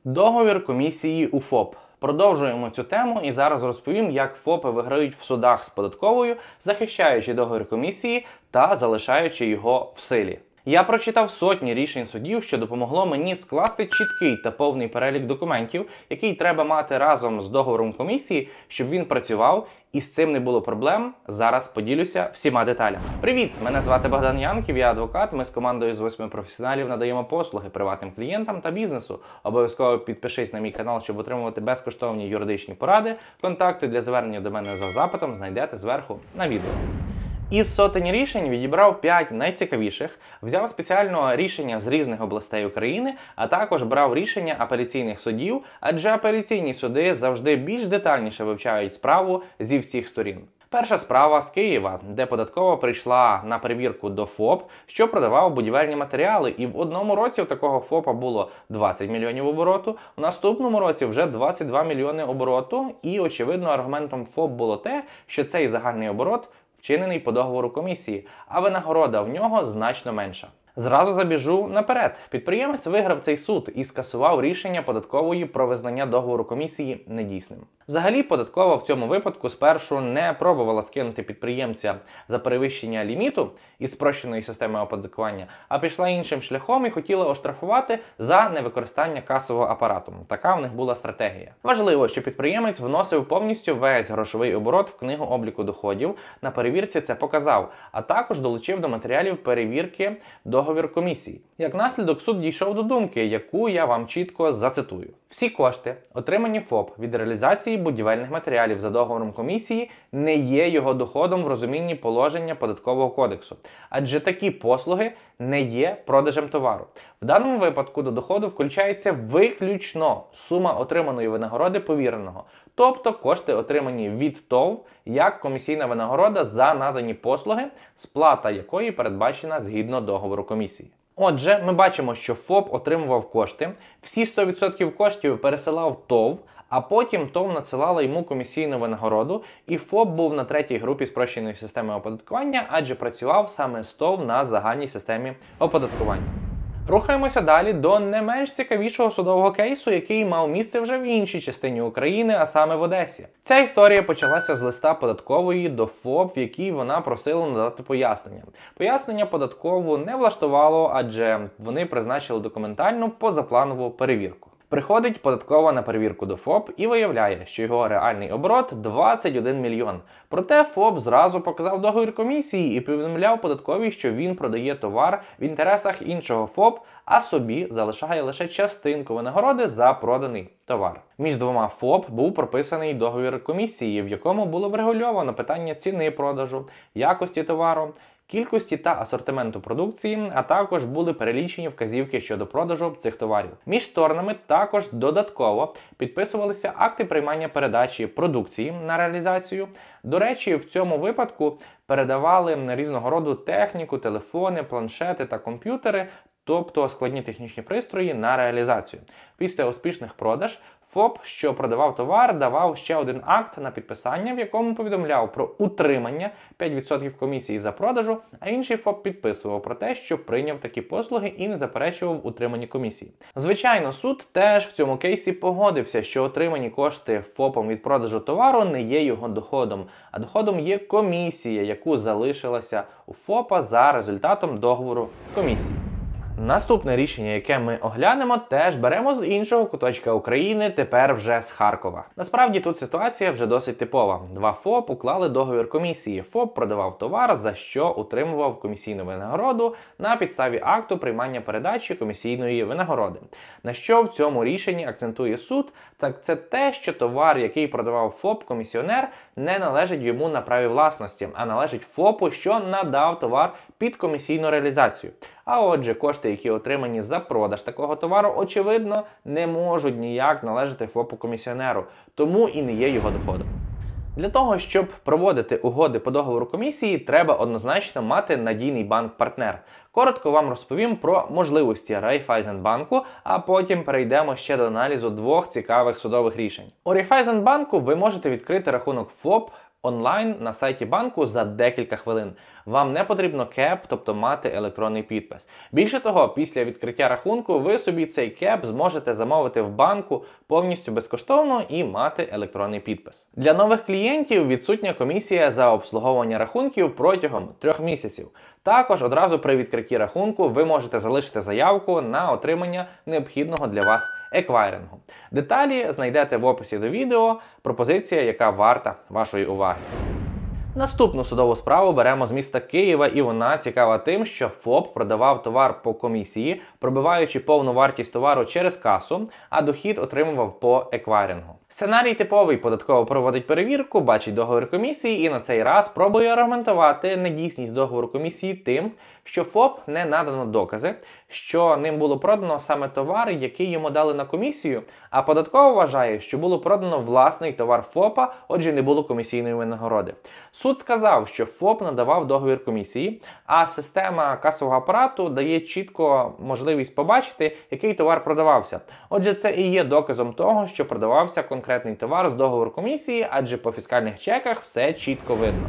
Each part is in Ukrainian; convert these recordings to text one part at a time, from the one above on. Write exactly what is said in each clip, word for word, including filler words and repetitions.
Договір комісії у ФОП. Продовжуємо цю тему і зараз розповім, як ФОПи виграють в судах з податковою, захищаючи договір комісії та залишаючи його в силі. Я прочитав сотні рішень судів, що допомогло мені скласти чіткий та повний перелік документів, який треба мати разом з договором комісії, щоб він працював, і з цим не було проблем. Зараз поділюся всіма деталями. Привіт! Мене звати Богдан Янків, я адвокат. Ми з командою з восьми професіоналів надаємо послуги приватним клієнтам та бізнесу. Обов'язково підпишись на мій канал, щоб отримувати безкоштовні юридичні поради. Контакти для звернення до мене за запитом знайдете зверху на відео. Із сотень рішень відібрав п'ять найцікавіших, взяв спеціально рішення з різних областей України, а також брав рішення апеляційних судів, адже апеляційні суди завжди більш детальніше вивчають справу зі всіх сторін. Перша справа з Києва, де податкова прийшла на перевірку до ФОП, що продавав будівельні матеріали, і в одному році в такого ФОПа було двадцять мільйонів обороту, в наступному році вже двадцять два мільйони обороту, і очевидно аргументом ФОП було те, що цей загальний оборот вчинений по договору комісії, а винагорода в нього значно менша. Зразу забіжу наперед. Підприємець виграв цей суд і скасував рішення податкової про визнання договору комісії недійсним. Взагалі, податкова в цьому випадку спершу не пробувала скинути підприємця за перевищення ліміту із спрощеної системи оподаткування, а пішла іншим шляхом і хотіла оштрафувати за невикористання касового апарату. Така в них була стратегія. Важливо, що підприємець вносив повністю весь грошовий оборот в книгу обліку доходів, на перевірці це показав, а також долучив до матеріалів перевірки договір комісії. Як наслідок, суд дійшов до думки, яку я вам чітко зацитую. Всі кошти, отримані ФОП від реалізації будівельних матеріалів за договором комісії, не є його доходом в розумінні положення Податкового кодексу, адже такі послуги не є продажем товару. В даному випадку до доходу включається виключно сума отриманої винагороди повіреного, тобто кошти, отримані від ТОВ, як комісійна винагорода за надані послуги, сплата якої передбачена згідно договору комісії. Отже, ми бачимо, що ФОП отримував кошти, всі сто відсотків коштів пересилав ТОВ, а потім ТОВ надсилала йому комісійну винагороду, і ФОП був на третій групі спрощеної системи оподаткування, адже працював саме з ТОВ на загальній системі оподаткування. Рухаємося далі до не менш цікавішого судового кейсу, який мав місце вже в іншій частині України, а саме в Одесі. Ця історія почалася з листа податкової до ФОП, в якій вона просила надати пояснення. Пояснення податкову не влаштувало, адже вони призначили документальну позапланову перевірку. Приходить податкова на перевірку до ФОП і виявляє, що його реальний оборот двадцять один мільйон. Проте ФОП зразу показав договір комісії і повідомляв податковій, що він продає товар в інтересах іншого ФОП, а собі залишає лише частинку винагороди за проданий товар. Між двома ФОП був прописаний договір комісії, в якому було врегульовано питання ціни продажу, якості товару, кількості та асортименту продукції, а також були перелічені вказівки щодо продажу цих товарів. Між сторонами також додатково підписувалися акти приймання передачі продукції на реалізацію. До речі, в цьому випадку передавали різного роду техніку, телефони, планшети та комп'ютери, тобто складні технічні пристрої на реалізацію. Після успішних продаж ФОП, що продавав товар, давав ще один акт на підписання, в якому повідомляв про утримання п'ять відсотків комісії за продажу, а інший ФОП підписував про те, що прийняв такі послуги і не заперечував утримані комісії. Звичайно, суд теж в цьому кейсі погодився, що отримані кошти ФОПом від продажу товару не є його доходом, а доходом є комісія, яку залишилася у ФОПа за результатом договору комісії. Наступне рішення, яке ми оглянемо, теж беремо з іншого куточка України, тепер вже з Харкова. Насправді тут ситуація вже досить типова. Два ФОП уклали договір комісії. ФОП продавав товар, за що утримував комісійну винагороду на підставі акту приймання передачі комісійної винагороди. На що в цьому рішенні акцентує суд, так це те, що товар, який продавав ФОП-комісіонер, не належить йому на праві власності, а належить ФОПу, що надав товар під комісійну реалізацію. А отже, кошти, які отримані за продаж такого товару, очевидно, не можуть ніяк належати ФОПу-комісіонеру, тому і не є його доходом. Для того, щоб проводити угоди по договору комісії, треба однозначно мати надійний банк-партнер. Коротко вам розповім про можливості Райфайзенбанку, а потім перейдемо ще до аналізу двох цікавих судових рішень. У Райфайзенбанку ви можете відкрити рахунок ФОП, онлайн на сайті банку за декілька хвилин. Вам не потрібно кеп, тобто мати електронний підпис. Більше того, після відкриття рахунку ви собі цей кеп зможете замовити в банку повністю безкоштовно і мати електронний підпис. Для нових клієнтів відсутня комісія за обслуговування рахунків протягом трьох місяців. Також одразу при відкритті рахунку ви можете залишити заявку на отримання необхідного для вас еквайрингу. Деталі знайдете в описі до відео, пропозиція, яка варта вашої уваги. Наступну судову справу беремо з міста Києва, і вона цікава тим, що ФОП продавав товар по комісії, пробиваючи повну вартість товару через касу, а дохід отримував по еквайрингу. Сценарій типовий: податково проводить перевірку, бачить договір комісії і на цей раз пробує аргументувати недійсність договору комісії тим, що ФОП не надано докази, що ним було продано саме товар, який йому дали на комісію, а податково вважає, що було продано власний товар ФОПа, отже не було комісійної винагороди. Суд сказав, що ФОП надавав договір комісії, а система касового апарату дає чітко можливість побачити, який товар продавався. Отже, це і є доказом того, що продавався конкретний товар з договору комісії, адже по фіскальних чеках все чітко видно.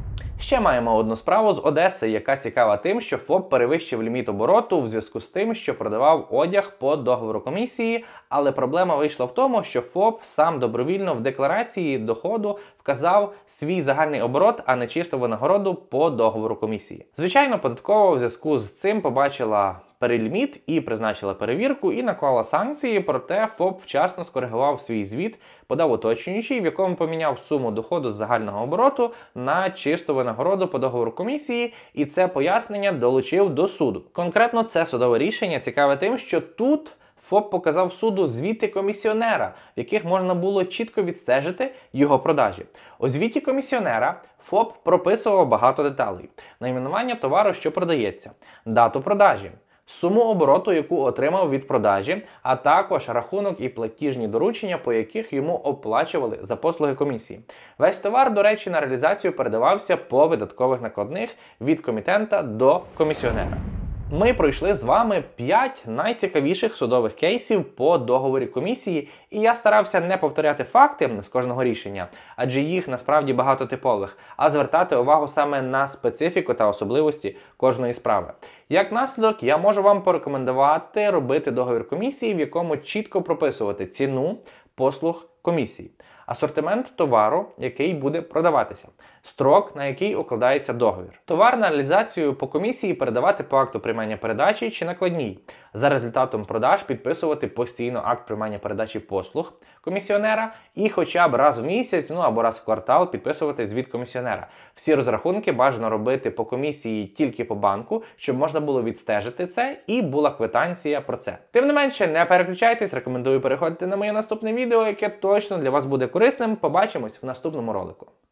Ще маємо одну справу з Одеси, яка цікава тим, що ФОП перевищив ліміт обороту в зв'язку з тим, що продавав одяг по договору комісії, але проблема вийшла в тому, що ФОП сам добровільно в декларації доходу вказав свій загальний оборот, а не чисту винагороду по договору комісії. Звичайно, податкова в зв'язку з цим побачила переліміт і призначила перевірку і наклала санкції, проте ФОП вчасно скоригував свій звіт, подав уточнюючий, в якому поміняв суму доходу з загального обороту на чисту винагороду по договору комісії, і це пояснення долучив до суду. Конкретно це судове рішення цікаве тим, що тут ФОП показав суду звіти комісіонера, в яких можна було чітко відстежити його продажі. У звіті комісіонера ФОП прописував багато деталей: найменування товару, що продається, дату продажі, суму обороту, яку отримав від продажі, а також рахунок і платіжні доручення, по яких йому оплачували за послуги комісії. Весь товар, до речі, на реалізацію передавався по видаткових накладних від комітента до комісіонера. Ми пройшли з вами п'ять найцікавіших судових кейсів по договорі комісії, і я старався не повторяти факти з кожного рішення, адже їх насправді багато типових, а звертати увагу саме на специфіку та особливості кожної справи. Як наслідок, я можу вам порекомендувати робити договір комісії, в якому чітко прописувати ціну послуг комісії, асортимент товару, який буде продаватися, строк, на який укладається договір. Товар на реалізацію по комісії передавати по акту приймання передачі чи накладній. За результатом продаж підписувати постійно акт приймання передачі послуг комісіонера і хоча б раз в місяць, ну або раз в квартал підписувати звіт комісіонера. Всі розрахунки бажано робити по комісії тільки по банку, щоб можна було відстежити це і була квитанція про це. Тим не менше, не переключайтесь, рекомендую переходити на моє наступне відео, яке точно для вас буде корисним. Побачимось в наступному ролику.